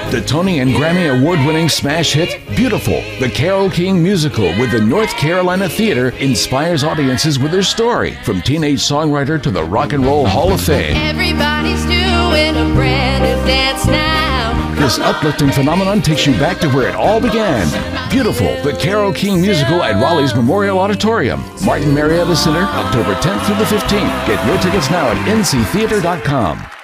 The Tony and Grammy award-winning smash hit, Beautiful, the Carole King musical with the North Carolina Theater inspires audiences with her story, from teenage songwriter to the Rock and Roll Hall of Fame. Everybody's doing a brand new dance now. This uplifting phenomenon takes you back to where it all began. Beautiful, the Carole King musical at Raleigh's Memorial Auditorium, Martin Marietta Center, October 10th through the 15th. Get your tickets now at nctheater.com.